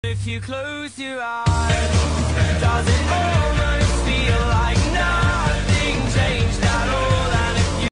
If you close your eyes, does it all